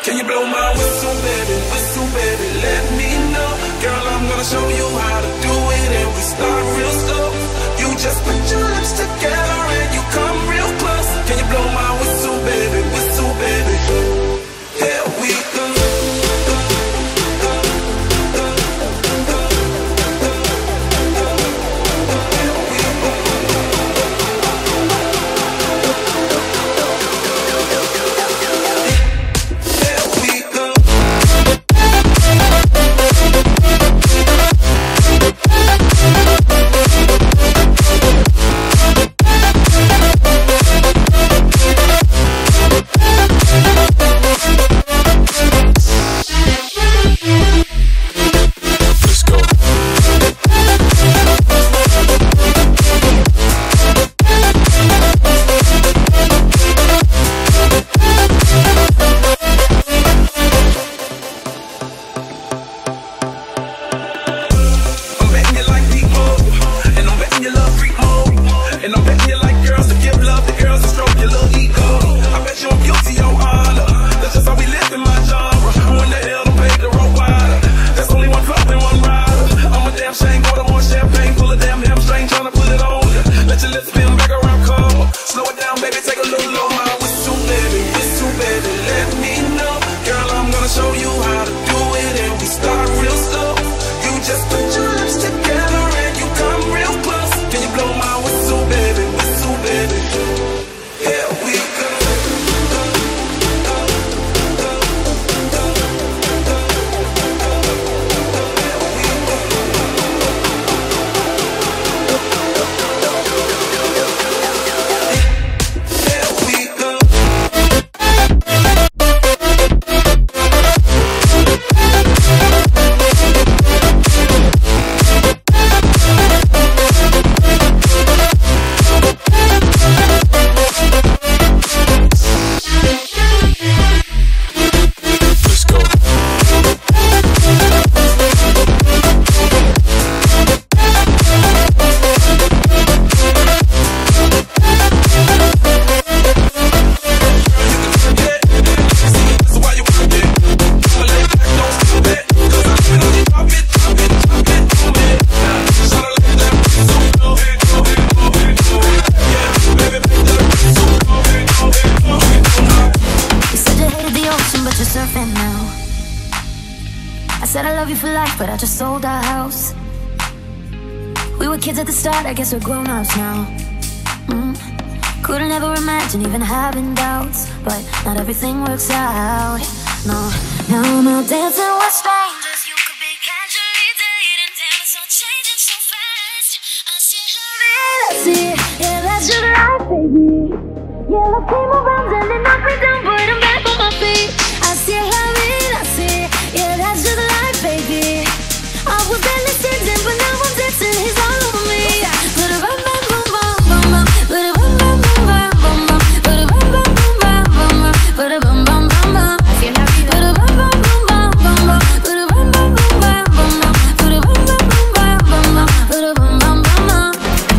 Can you blow my whistle, baby, let me know. Girl, I'm gonna show you how to do it, and we start real slow. You just put your lips together and you come real close. Can you blow my whistle, baby, here we go. But I just sold our house. We were kids at the start, I guess we're grown-ups now. Couldn't ever imagine even having doubts, but not everything works out. No, now I'm out dancing with strangers. You could be casually dating. Damn, it's all changing so fast. I see yeah, that's just life, baby. Yeah, love came around and it knocked me down, but I'm back on my feet. I see, yeah, that's just life, baby. I was barely standing, but now I'm dancing. He's all over me. Put a bum bum bum bum bum, put a bum bum bum bum bum, put a bum bum bum bum bum, put a bum bum bum bum. Put a bum bum bum bum bum, put a bum bum bum bum bum, put a bum bum bum bum bum, put a bum bum bum bum.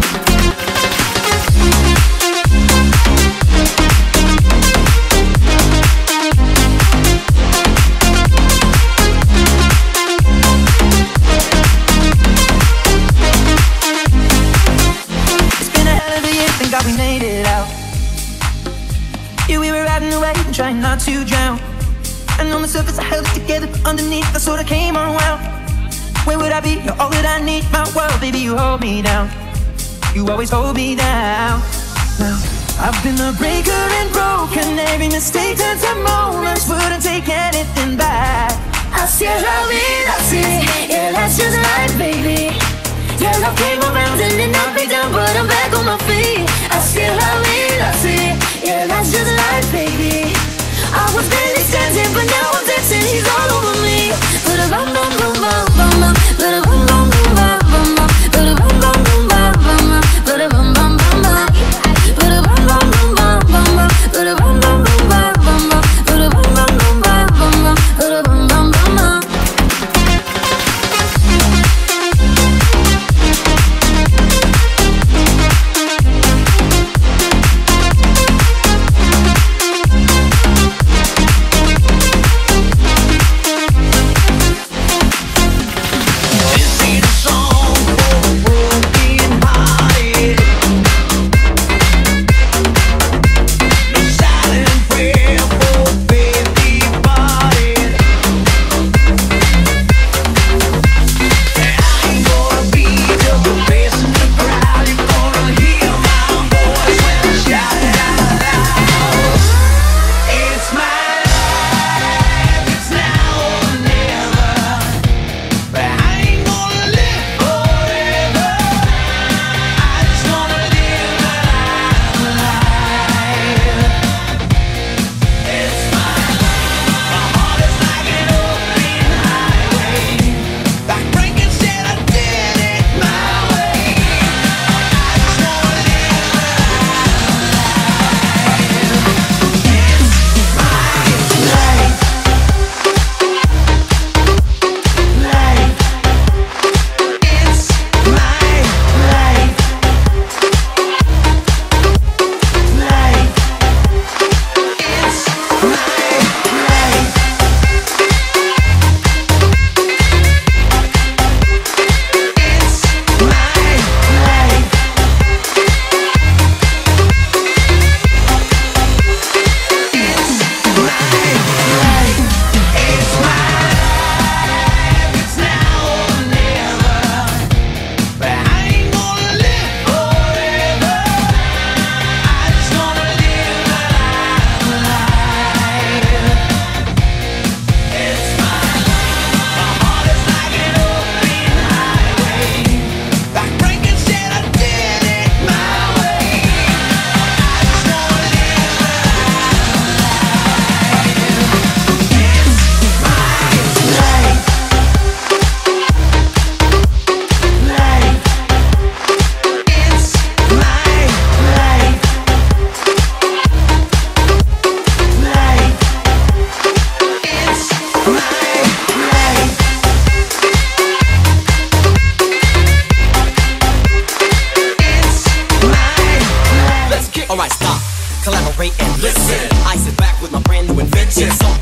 God, we made it out. Yeah, we were riding away and trying not to drown. And on the surface I held it together, but underneath I sort of came unwound. Where would I be? You're all that I need, my world, baby, you hold me down. You always hold me down. Now, I've been a breaker and broken. Every mistake turns to moments, wouldn't take anything back. Así es la vida, sí. Yeah, that's just life, baby. Yeah, love came around and it knocked me down, but I'm back on my feet. Así es la vida, sí. Yeah, that's just life, baby. I was barely standing, but now I'm dancing. He's all over me. Put a bum bum bum bum bum bum, put a bum bum bum bum bum, put a bum bum bum bum bum, put a bum bum bum bum, put a bum bum bum bum bum, put a bum bum bum bum bum, put a bum bum bum bum, put a bum bum bum bum.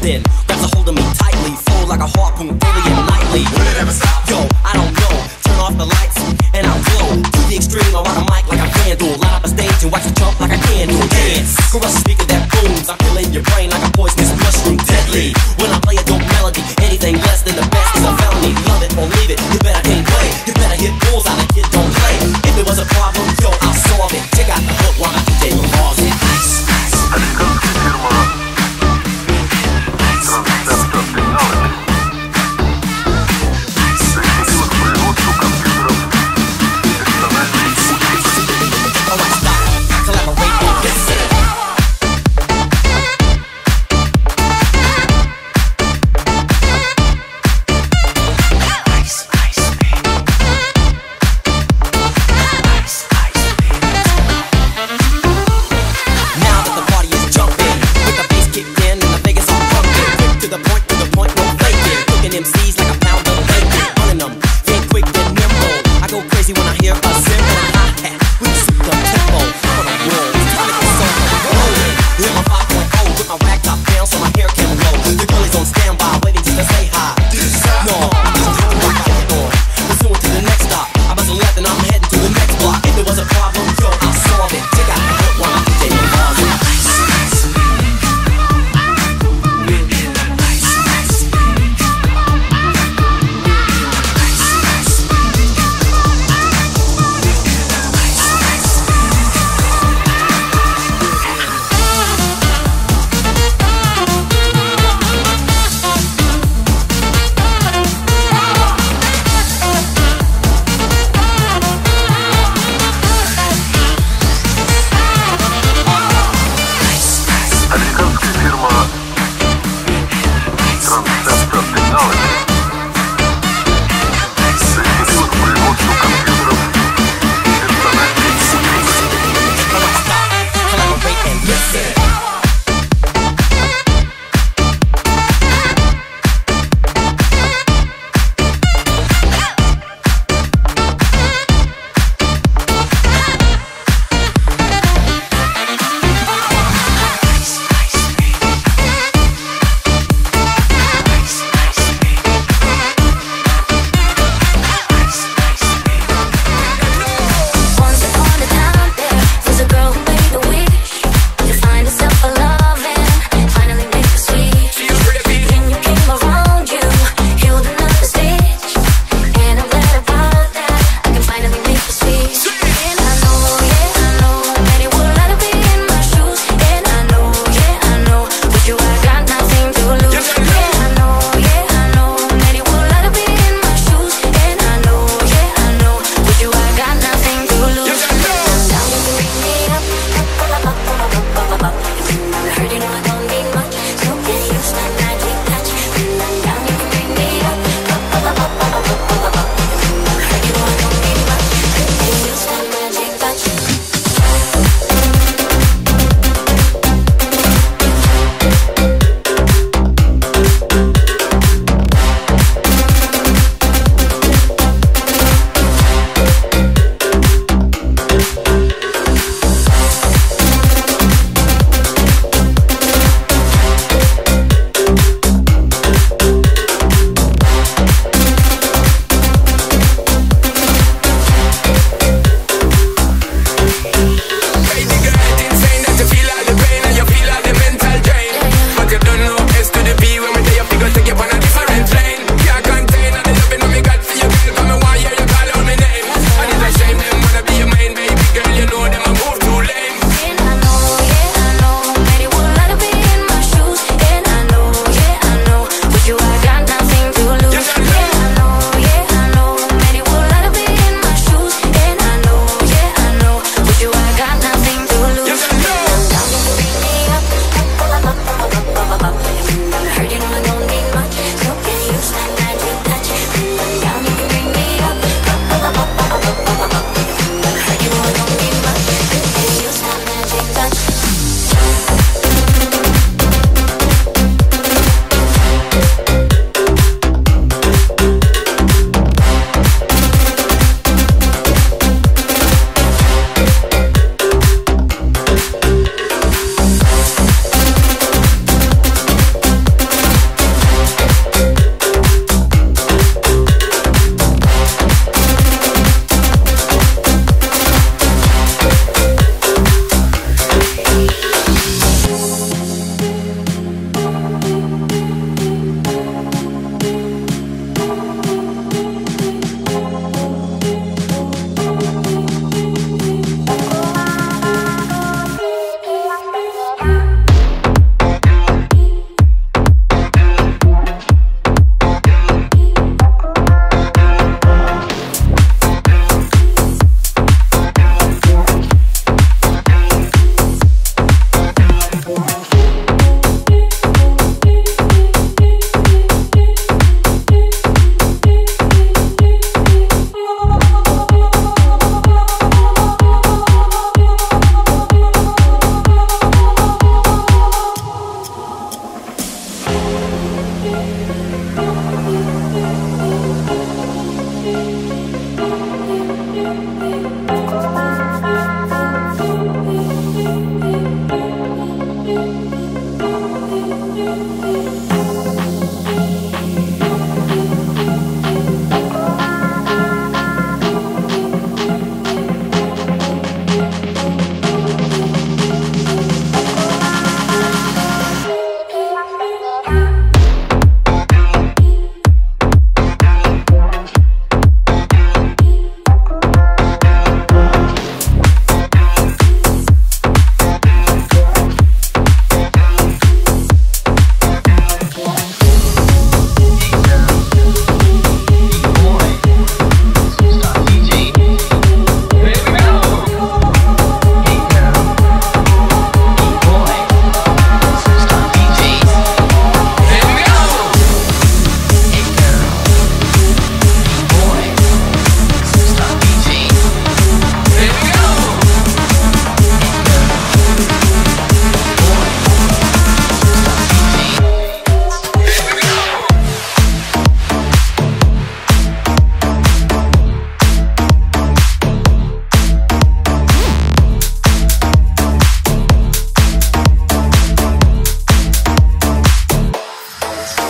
then grabs a hold of me tightly, fold like a harpoon daily and nightly. Will it ever stop? Yo, I don't know. Turn off the lights and I'll glow to the extreme. I rock a mic like a candle, light up a stage and watch it jump like a candle. Dance, crush a speaker that booms. I'm killing your brain like a poisonous mushroom, deadly. When I play a dope melody, anything less than the best is a felony. Love it or leave it, you better can't play. You better hit bulls out, a kid don't play. If it was a problem, yo, I'll solve it. Check out the hook while I DJ revolves it. Американская фирма Transceptor Technology приступила к производству компьютеров персональной пути. Alright, stop, collaborate and listen.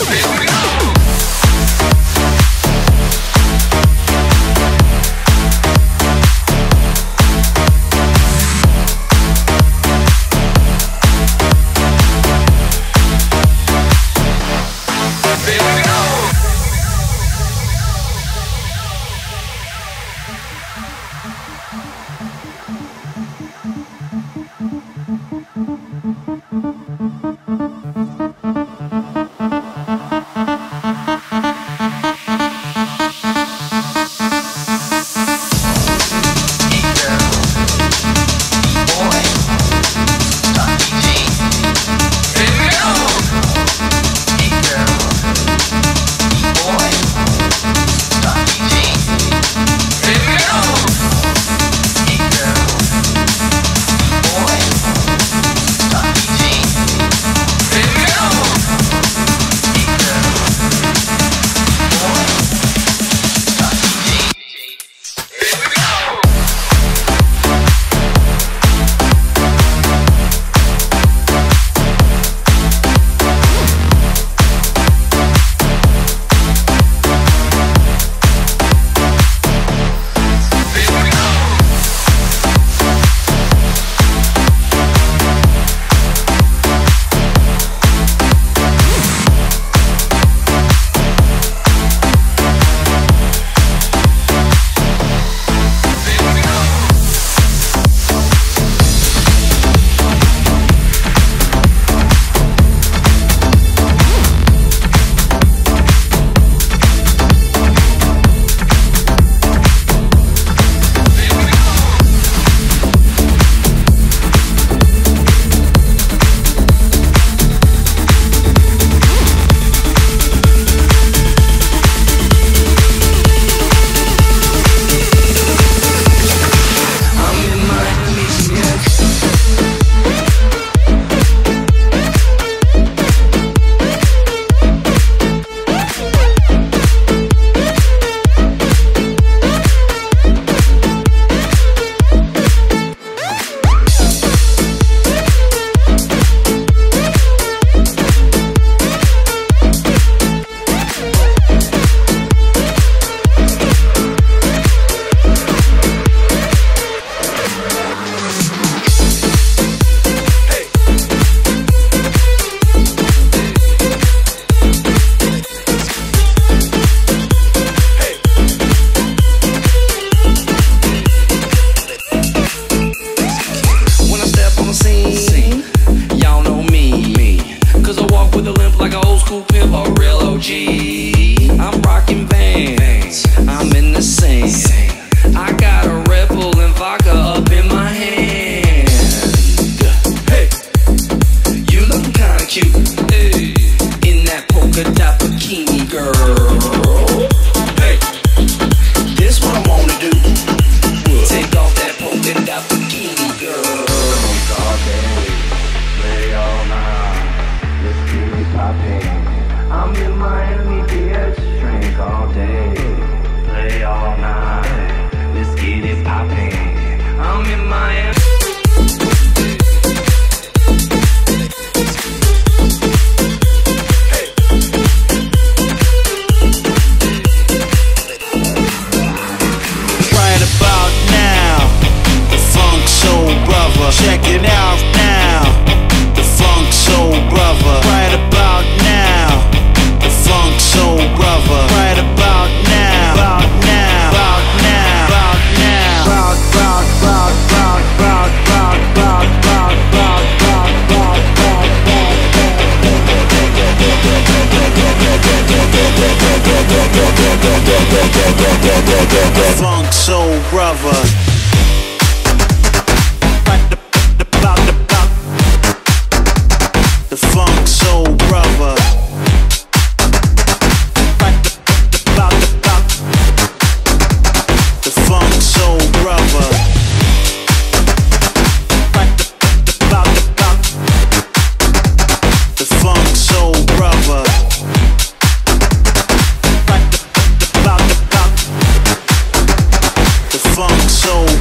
Funk soul brother. The funk soul brother. The funk soul brother. The funk soul brother. The funk soul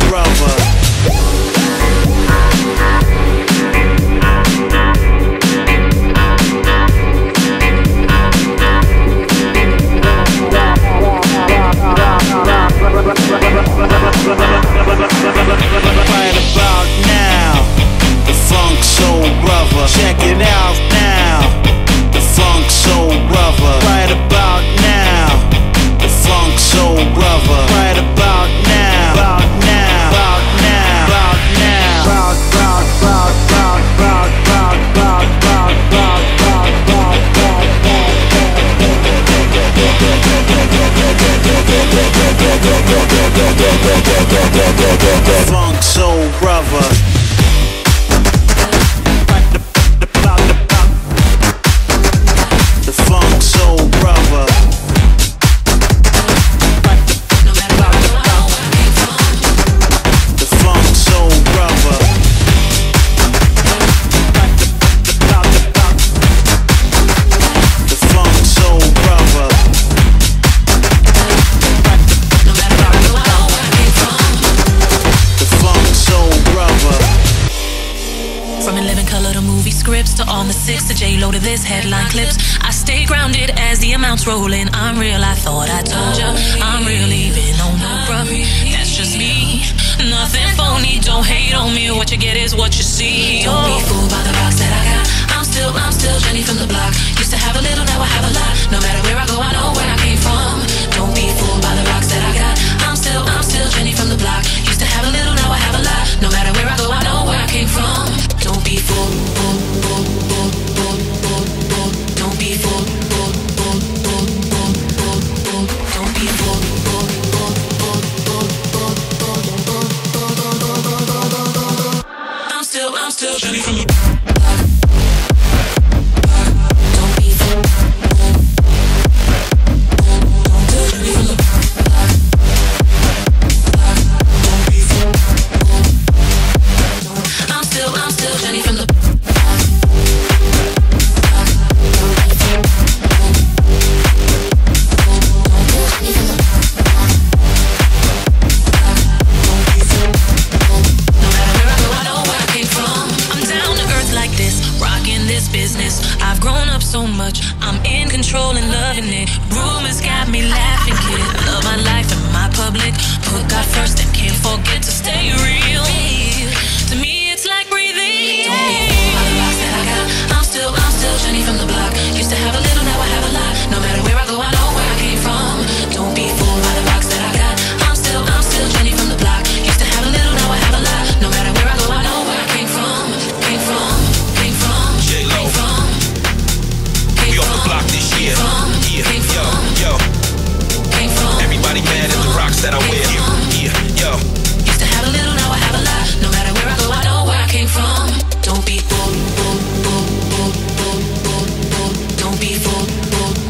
Funk soul brother. The funk soul brother. The funk soul brother. The funk soul brother. The funk soul brother. From 11 color to movie scripts to on the 6 to J-Lo to this headline clips, I stay grounded as the amounts roll in. I'm real, I thought I told ya. I'm real even on no bruh. That's just me, nothing phony. Don't hate on me, what you get is what you see. Don't be fooled by the rocks that I got. I'm still Jenny from the block. Used to have a little, now I have a lot. No matter where I go, I know where I came from. Don't be fooled by the rocks that I got. I'm still Jenny from the block. Used to have a little, now I have a lot. No matter where I go, I know where I came from. Don't be fooled. Don't be fooled. Don't be fooled. I'm still Jenny from the block. Don't be fooled. Jenny from the block. Don't be fooled. I'm still Jenny from the block. Business. I've grown up so much, I'm in control and loving it. Rumors got me laughing, kid. Love my life and my public. Put God first and can't forget to stay real. To me, it's like breathing. Don't be fooled by the rocks that I got. I'm still Jenny from the block. Used to have a little, now I have a lot. No matter where I go, I know where I came from. Don't be fooled by the rocks that I got. I'm still Jenny from the block. Used to have a little, now I have a lot. No matter where I go, I know where I came from. We off the block this year. Yo. Everybody mad at the rocks that I wear. Yo. Used to have a little, now I have a lot. No matter where I go, I know where I came from. Don't be fooled. Don't be fooled.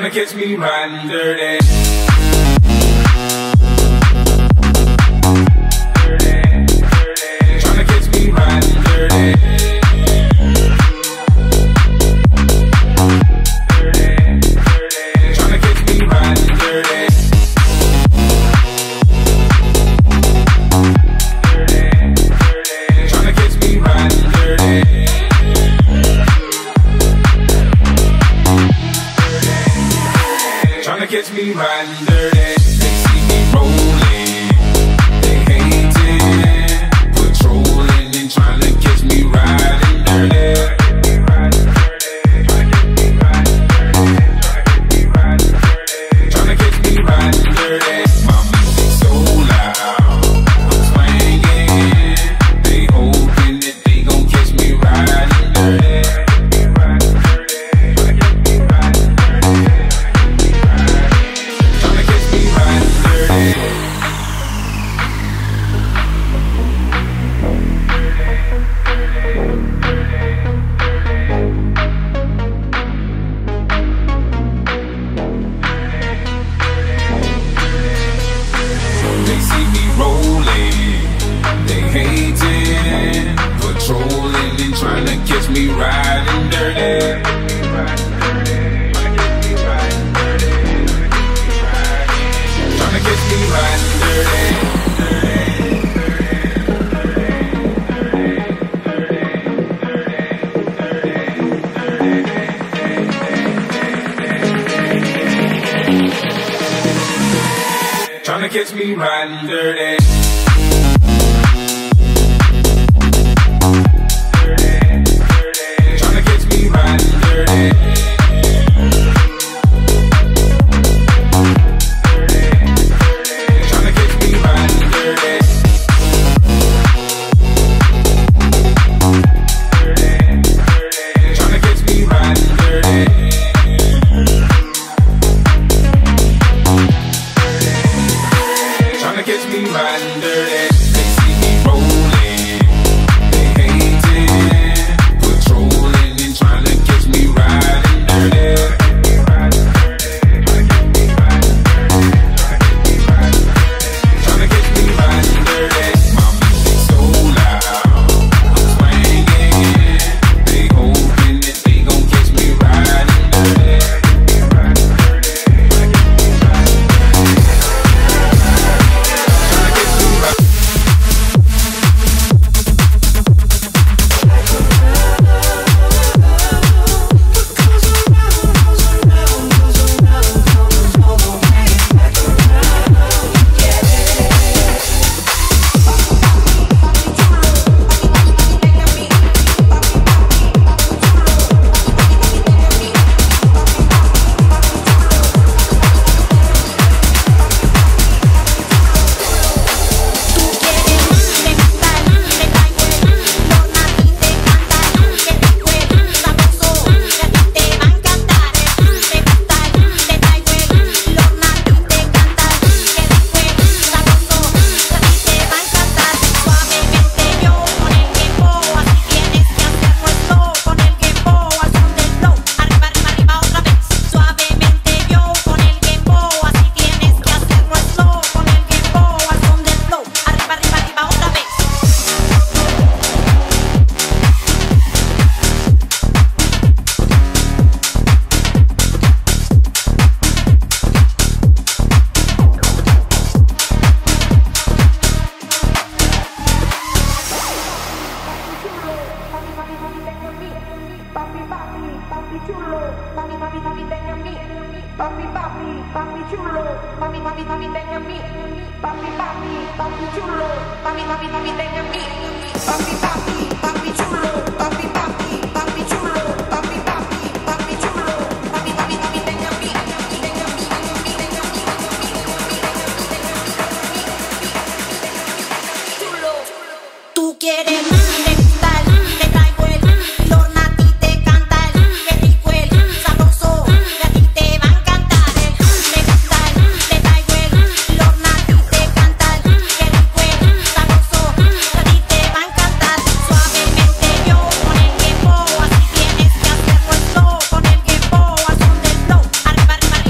Tryna catch me riding dirty. Tryna catch me riding dirty. Tryna catch me riding dirty. Tryna catch me riding dirty. Tryna catch me riding dirty. They see me rolling, they hating, patrolling and tryna catch me riding dirty. Tryna catch me riding dirty. My music so loud, I'm swinging. They hoping that they gon' catch me riding dirty. Tryna catch me riding dirty. They see me rolling, they hating, patrolling and tryna catch me riding dirty. Tryna catch me riding dirty. Tryna catch me riding dirty. Tryna catch me riding dirty. Tryna catch me riding dirty. Tryna catch me riding dirty. Tryna catch me riding dirty. They see me rolling, they hating, patrolling and tryna catch me riding dirty. Tryna catch me riding dirty. My music so loud, I'm swinging. They hoping that they gon' catch me riding dirty. Tú quieres más, te gusta el, te traigo el, Lorna a ti te canta el, qué rico el, sabroso, y a ti te va a encantar el, te gusta el, te traigo el, Lorna a ti te canta el, qué rico el, sabroso, y a ti te va a encantar, suavemente yo con el tiempo, así tienes que hacerlo slow, con el tiempo, al son del flow, arriba, arriba, arriba.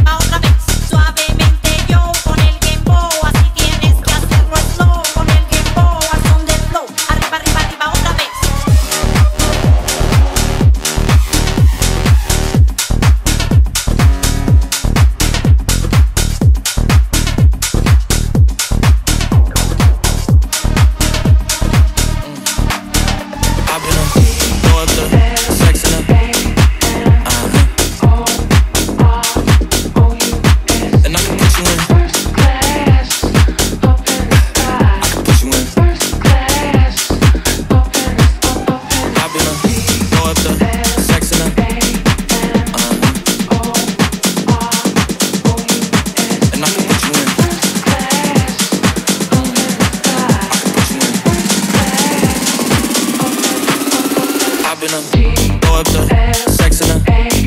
been a throw up the sex in the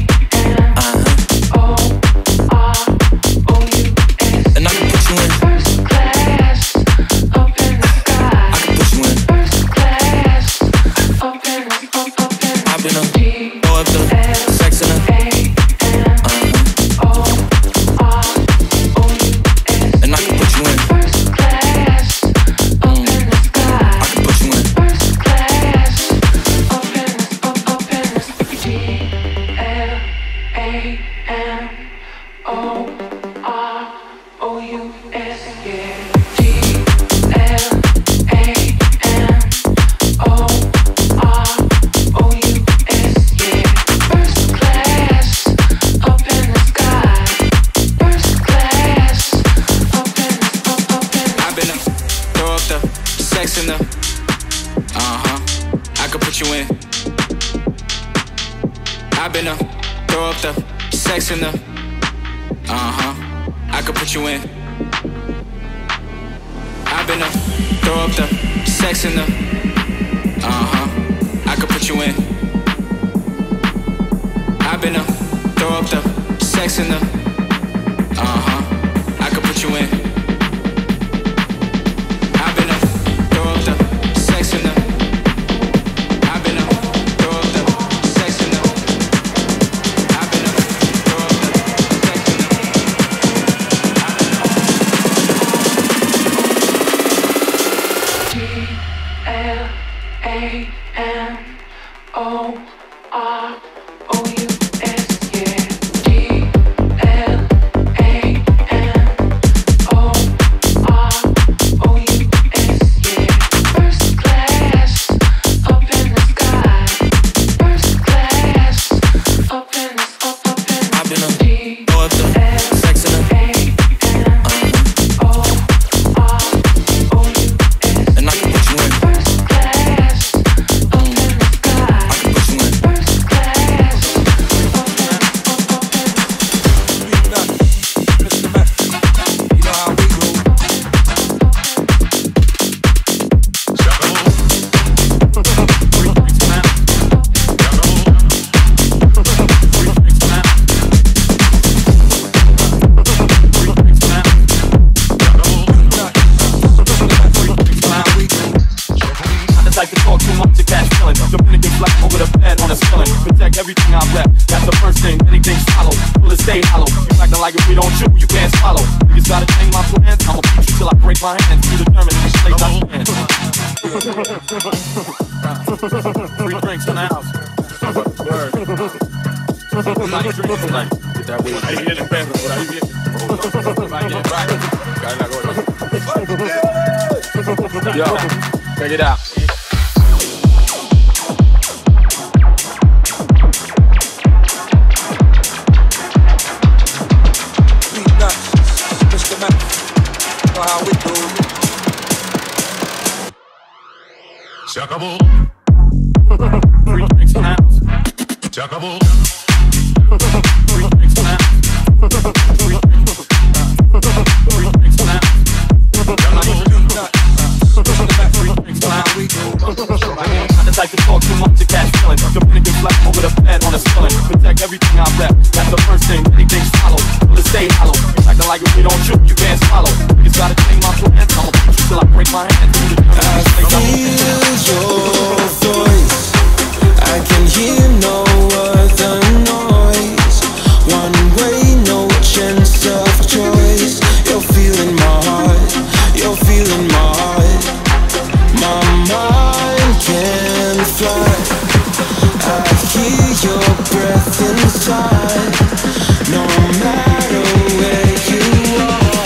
and I can put you in first class up in the sky. I can put you in first class up in the I've been a throw up the sex in the and I can put you in first class up in the sky. I can put you in first class up in the G-L-A-M-O-R-O-U-S, yeah. G-L-A-M-O-R-O-U-S, yeah. First class up in the sky. First class up in the I've been a throw up the sex in the I could put you in. I've been a throw up the sex in the I could put you in. I've been a throw up the sex in the I could put you in. I've been a throw up the sex in the I could put you in. I've been a throw up the sex in the I've been a throw up the sex in the I've been a throw up the sex in the G-L-A-M-O-R-O-U-S, yeah. G-L-A-M-O-R-O-U-S, yeah. First class up in the sky. First class up in the I've been a throw up the sex in the and I can put you in first class up in the sky. I can put you in first class up in Mr. Mac, you know how we go. Like to talk too much to cash killing. Jumping against black over the bed on a skilling. Protect everything I rap. That's the first thing. Anything's hollow. Will it stay hollow? You acting like if we don't shoot, you can't swallow. Niggas gotta change my plans. I'ma beat you till I break my hands. Be determined. This place I stand. 3 drinks in the house. Word. How you drink tonight? Get that way. How you get in bed? How you get? How you get back? Yo, check it out. Mr. Mac, know how we do. Se acabó, 3 drinks in the house. se acabó, 3 drinks in the house. 3 drinks in the house. I just like to talk too much to cash killing. Jumping against black over the bed on a skilling. Protect everything I rap. That's the first thing. Anything's hollow. Will it stay hollow? You acting like if we don't shoot, you can't swallow. Niggas gotta change my plans. I'ma beat you till I break my hands. I feel your voice. I can hear no other noise. One way, no chance of choice. You're feeling my heart. You're feeling my heart. My mind can fly. I hear your breath inside. No matter where you are.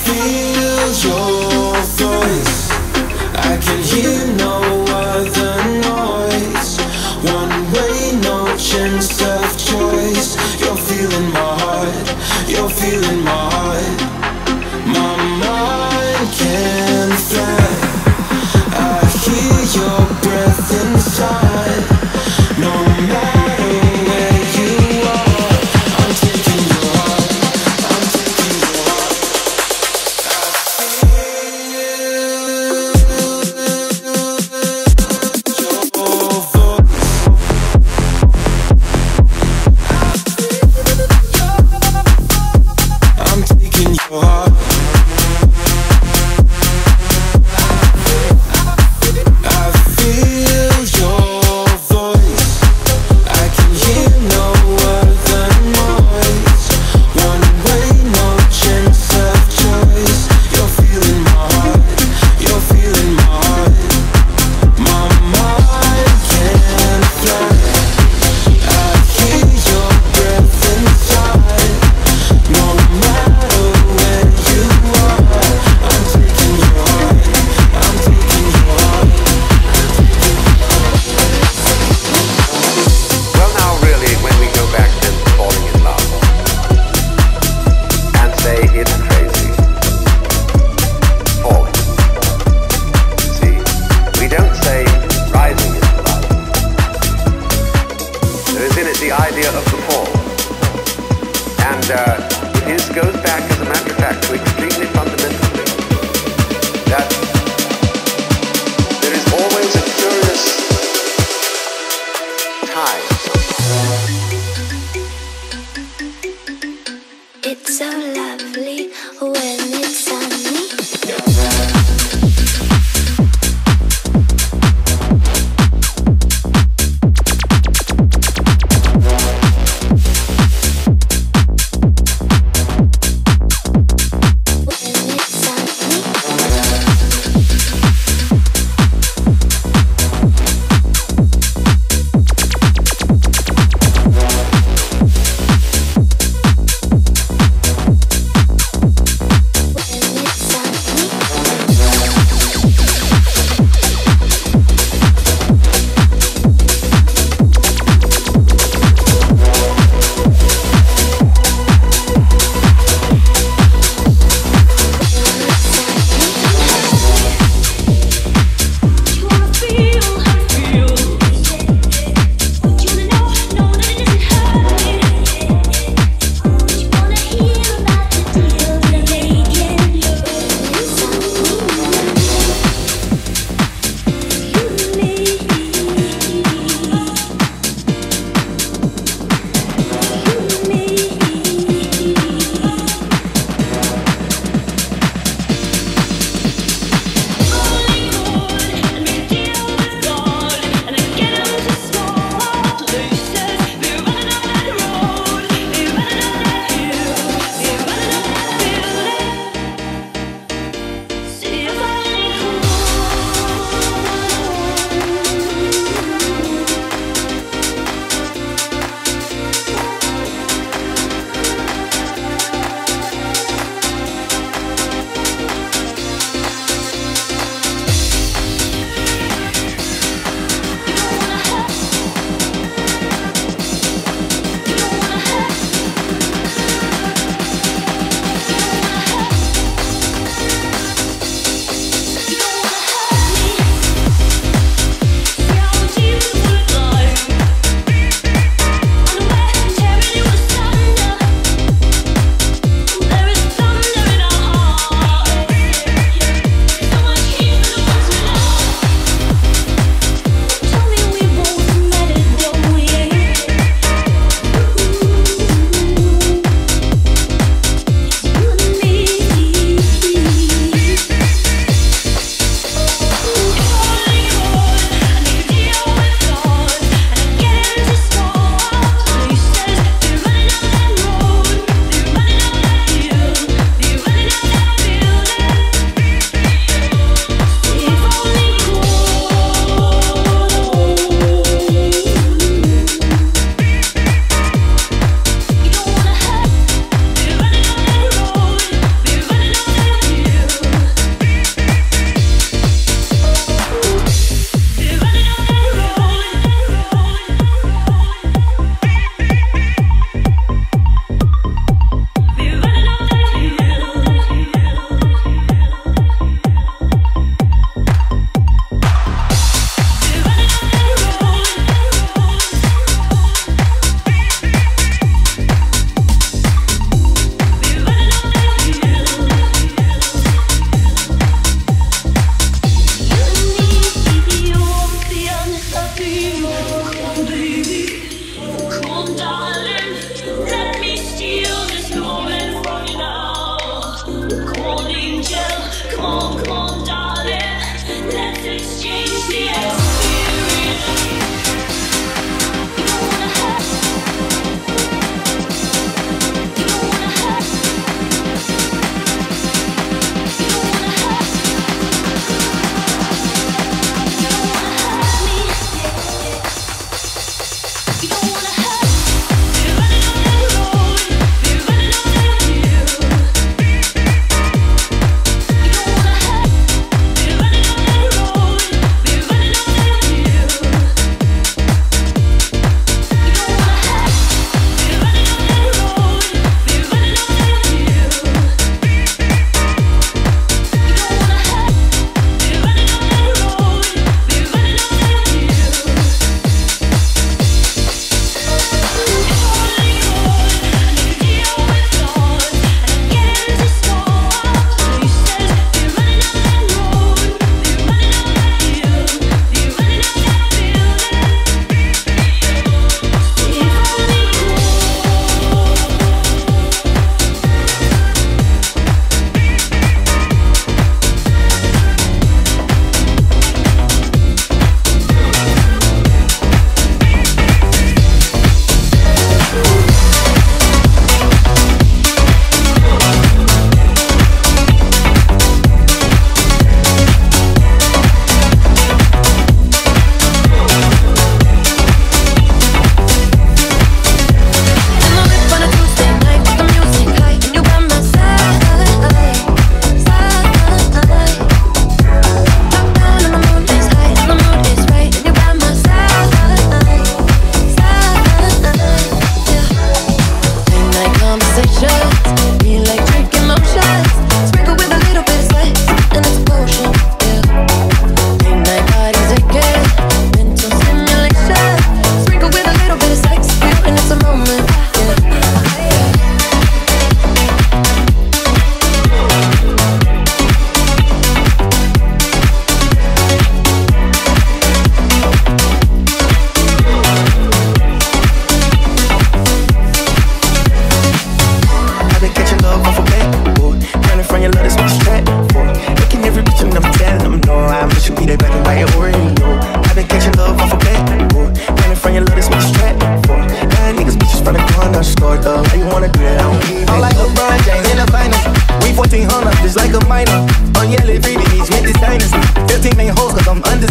feel your voice. I can hear no other noise. One way, no chance of choice. You're feeling my heart. You're feeling my heart. My mind can fly. I hear your breath inside. No matter where you are, I'm taking your heart. I'm taking your heart. I'm taking your heart. I feel your voice. I can hear no other noise. One way, no chance of choice. You're feeling my heart. You're feeling my heart. My mind can fly. I hear your breath inside. No matter where you are, I'm taking your heart. I'm taking your heart. Well, now, really, when we go back to falling in love and say it's crazy, falling. See, we don't say rising into love. There is in it the idea of the fall. And it goes back, as a matter of fact, to extremely fundamental things. That there is always a curious time. It's so lovely when it's sunny.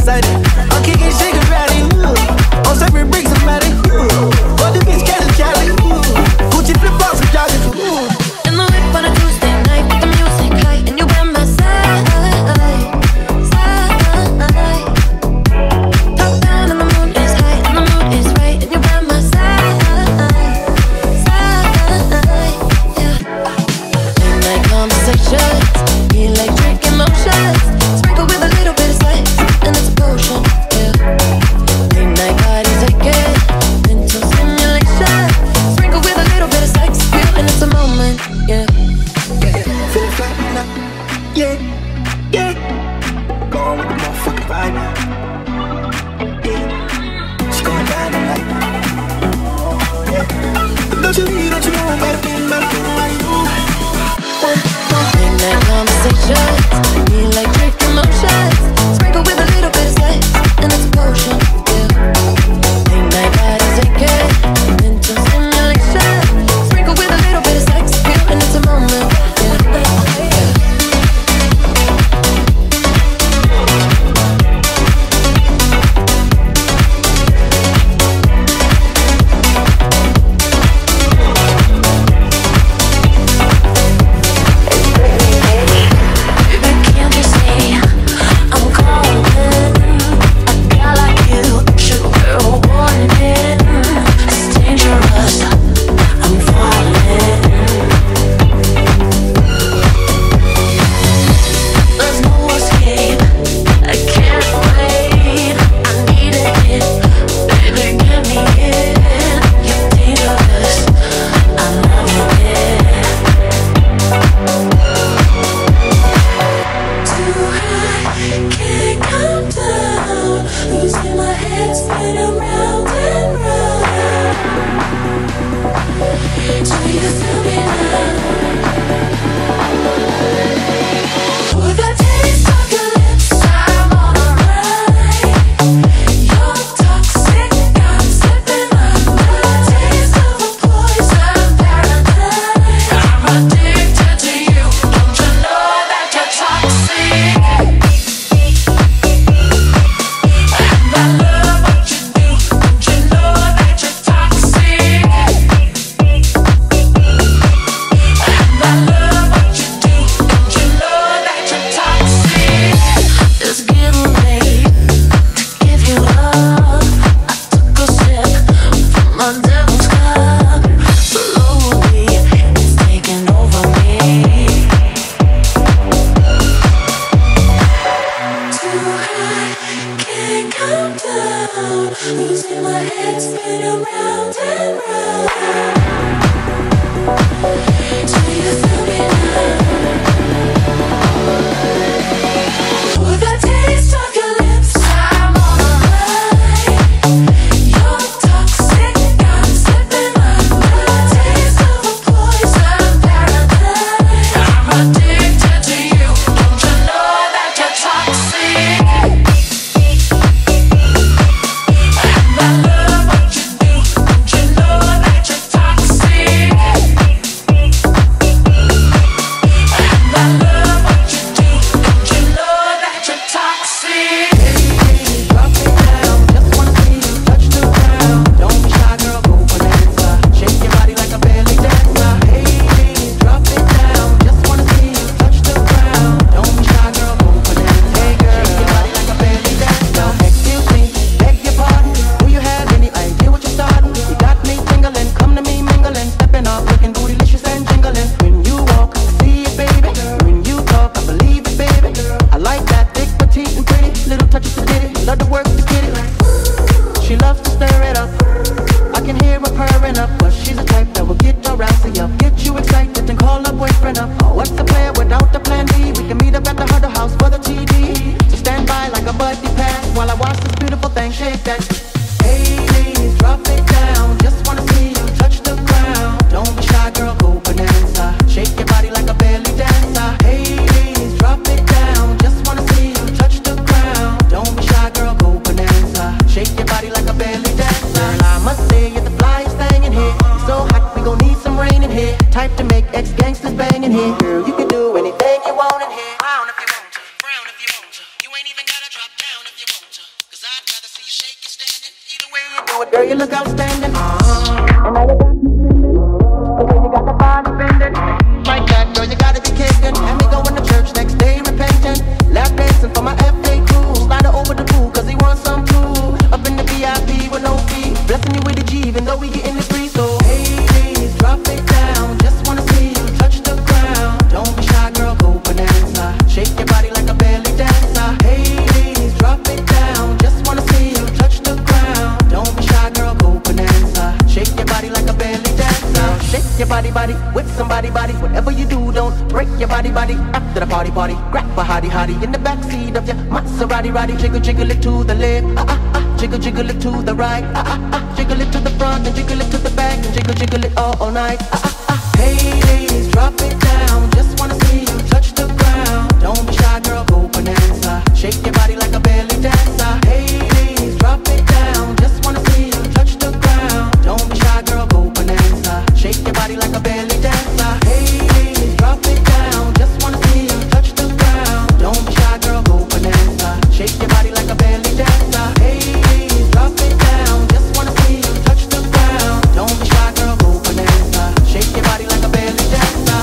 excited. I'm kicking shit karate, on separate bricks of matic. All the bitch catching Charlie, Gucci flip flops and joggers. In the whip on a Tuesday night, with the music high, and you by my side. Top down and the moon is high, and the mood is right, and you by my side. Yeah. Late night conversations, electric emotions, sprinkle with a little bit of sex, and it's a potion. Yeah. Late night body taking, mental stimulation, sprinkle with a little bit of sex, and it's a moment. Yeah. Feeling fly now, yeah, yeah. Going with the motherfucking vibe now, yeah. It's going down tonight, yeah. But don't you know, better be like you. Late night conversations, electric emotions, sprinkle with a little bit of sex, and it's a potion. Yeah. Late night body taking, mental stimulation, sprinkle with a little bit of sex, and it's a moment. Type to make ex-gangsters bang in here. Girl, you can do anything you want in here. Frown if you want to, frown if you want to. You ain't even gotta drop down if you want to. but girl, you look outstanding. And now you got me spending. The way you got the body bending. Like that, girl, you gotta be kidding. And me going to church next day repentant. Lap dancing for my FA crew. Slide her over the pool, cause he wants some too. Up in the VIP with no fee. Blessing you with a G, even though we getting it free. So, hey, ladies, drop it down. Just wanna see you touch the ground. Don't be shy, girl, go bonanza. Shake your body like a belly dancer. Hey, ladies, drop it down. Just wanna see you touch the ground. Don't be shy, girl, go bonanza. Shake your body like a belly dancer. Shake your body, with somebody, body. Whatever you do, don't break your body. After the party, grab a hottie in the backseat of your Maserati, jiggle, jiggle it to the left, jiggle, jiggle it to the right, jiggle it to the front and jiggle it to the back and jiggle, jiggle it all night. Hey ladies, drop it down. Just wanna see you touch the ground. Don't be shy, girl, go bonanza. Shake your body like a belly dancer. Hey ladies, drop it down. Just wanna see you touch the ground. Don't be shy, girl, go bonanza. Shake your body like a belly dancer. Hey ladies, drop it down. Just wanna see you touch the ground. Don't be shy, girl, go bonanza. Shake your body like a belly dancer. Hey ladies, drop it down. Just wanna see you touch the ground. Don't be shy, girl, go bonanza. Shake your body like a belly dancer.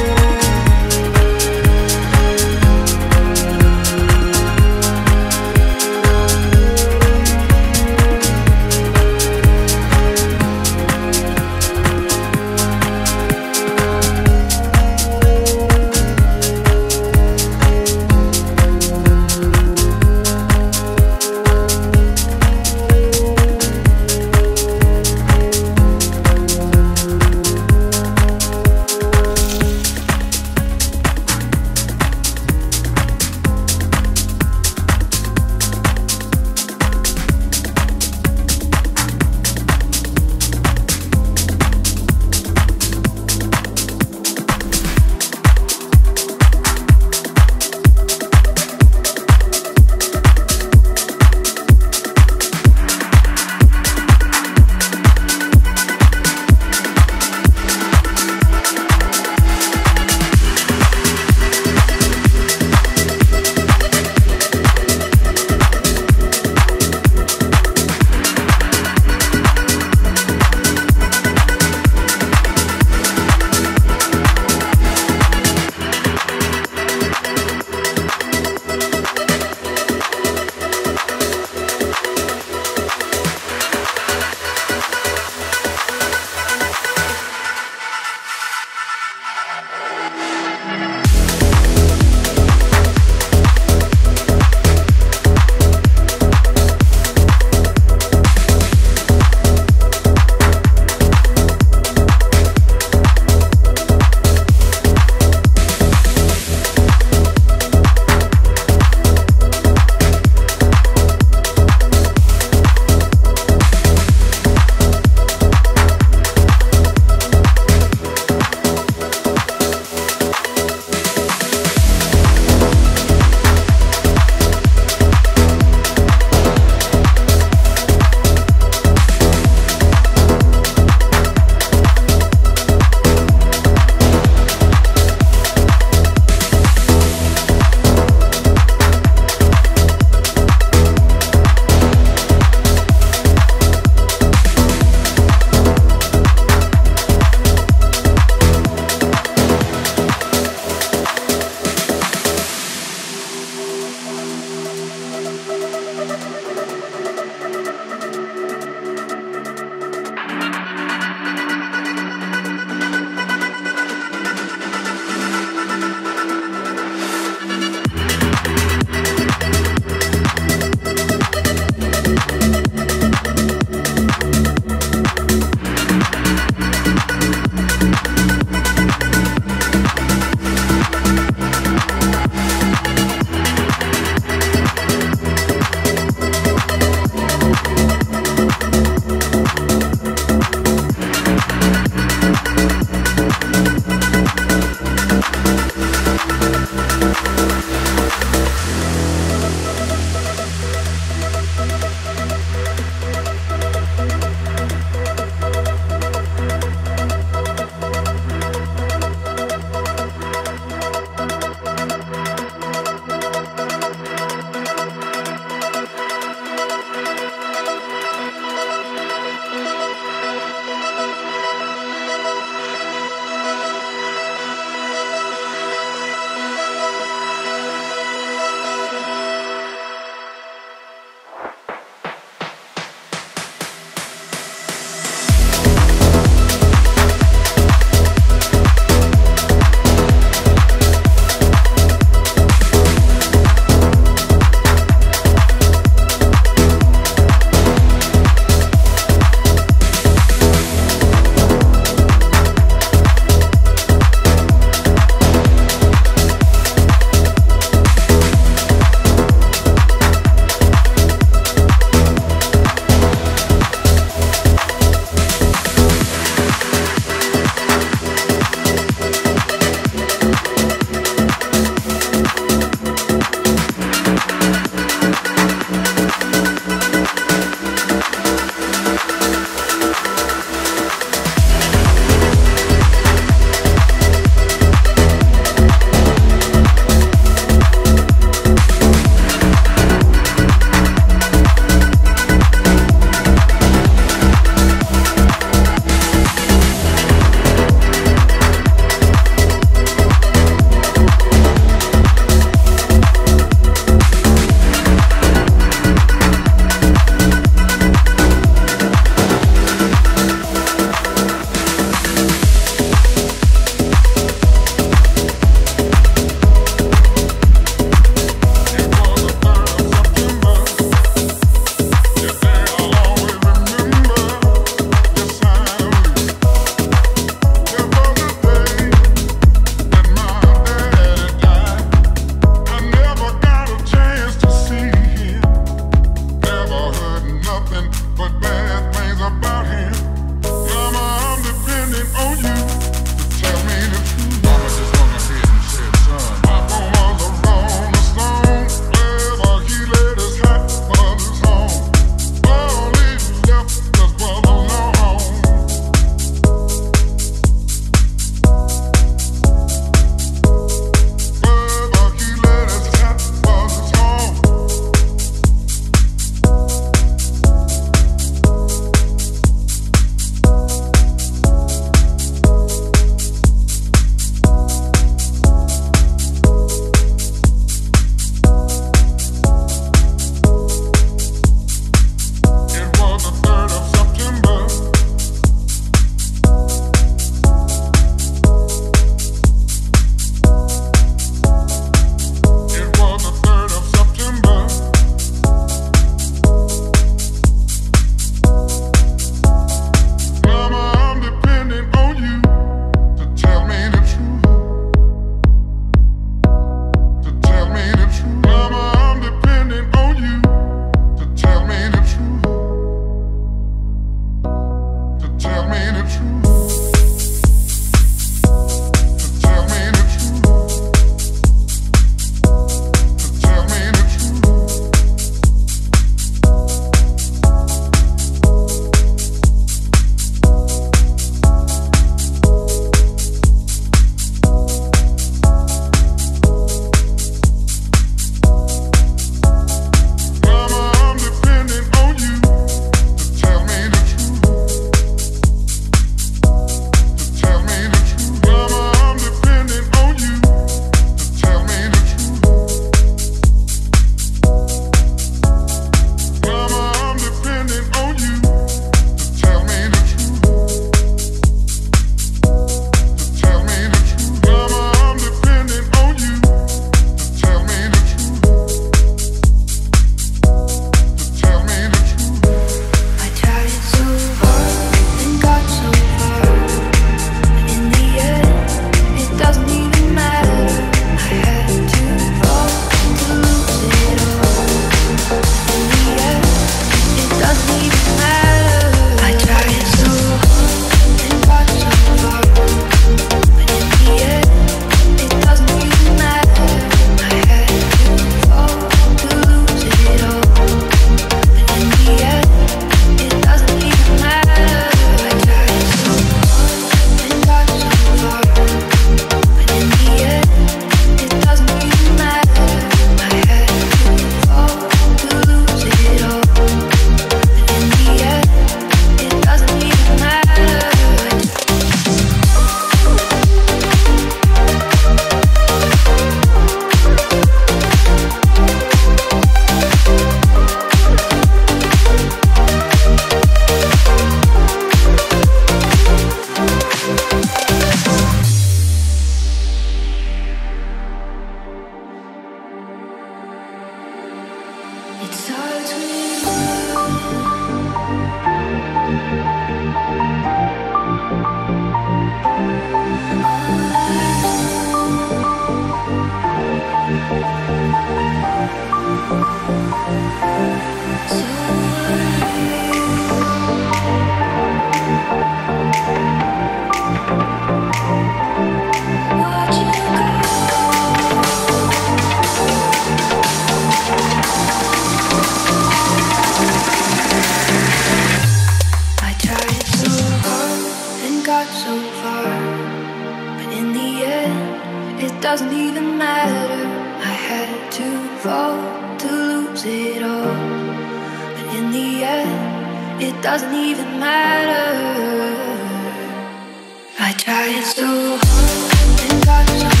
Doesn't even matter. I had to fall to lose it all, but in the end, it doesn't even matter. I tried so hard and got so